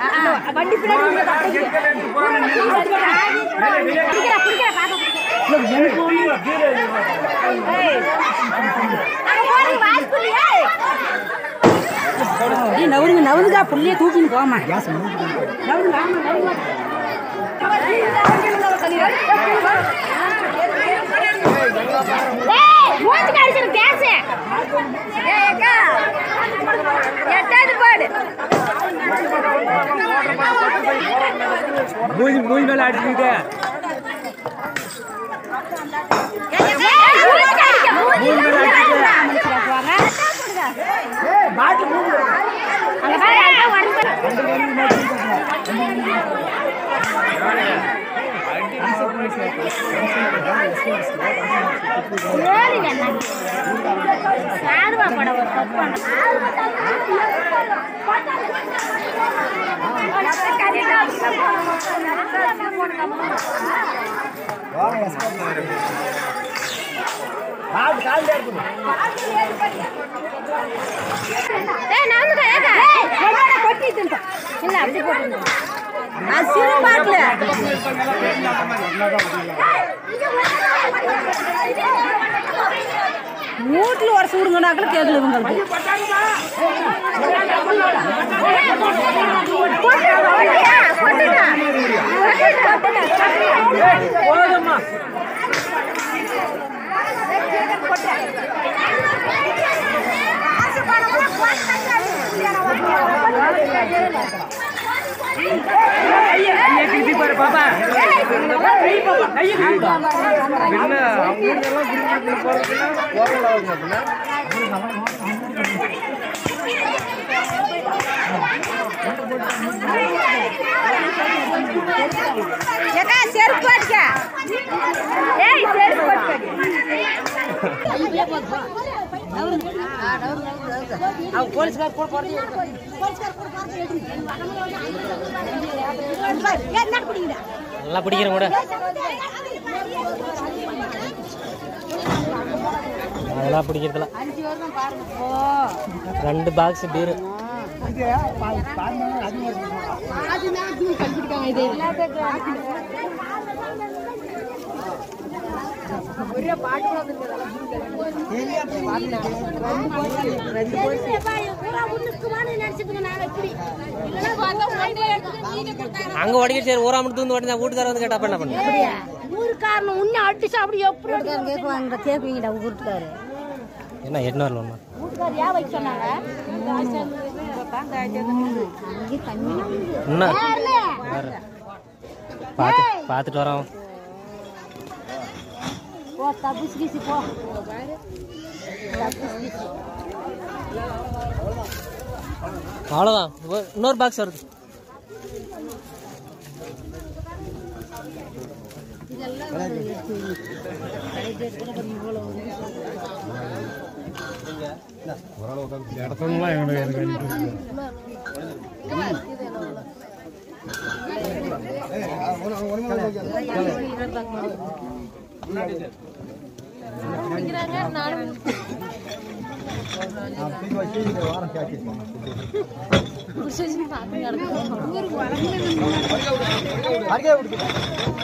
வண்டி பின்னாடி நவுருங்க புள்ளிய தூக்கின்னு போமா மூஞ்சி மேல அடிச்சுக்கிட்டு மூட்டில் ஒரு சூடுங்கனாக்கள் கேட்கல இவங்களுக்கு பாப்பா செருப்பு அடிக்க நல்லா பிடிக்கிறேன் கூட அதெல்லாம் பிடிக்கிறதுல 2 பாக்ஸ் பீரு அங்க உடைக்க சரி ஊரா மட்டும் வந்து உடனே வீட்டுக்கார வந்து கேட்டா என்ன பண்ண ஊருக்காரன் உன்னை அடிச்சு அப்படி எப்படி கேட்குவாங்க கேட்பீங்கடா வீட்டுக்காரு என்ன 800 ஒண்ணு வீட்டுக்கார ஏன் வைக்க சொன்னாங்க பார்த்துட்டு வரோம் போ தப்புச்சு கீசி போ அவ்வளோதான் இன்னொரு பாக்ஸ் வருது வாரம்